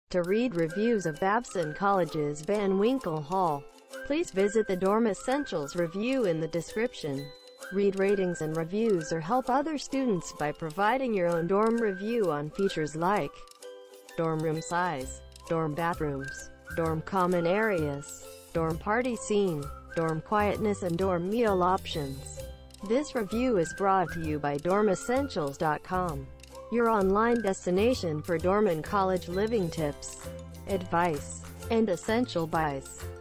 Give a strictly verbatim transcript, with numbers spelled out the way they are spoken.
To read reviews of Babson College's Van Winkle Hall, please visit the Dorm Essentials review in the description. Read ratings and reviews or help other students by providing your own dorm review on features like dorm room size, dorm bathrooms, dorm common areas, dorm party scene, dorm quietness and dorm meal options. This review is brought to you by dorm essentials dot com, your online destination for dorm and college living tips, advice, and essential buys.